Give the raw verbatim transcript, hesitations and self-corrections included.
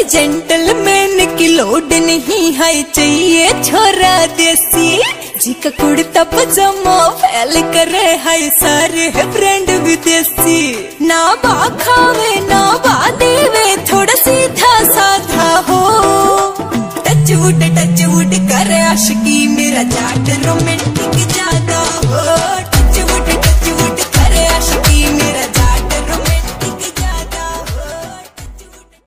Gentleman की load नहीं है, चाहिए छोरा देसी जिका कुर्ता पजामा फैल करे है, सारे है ब्रांड विदेशी। ना बा खावे ना बा देवे, थोड़ा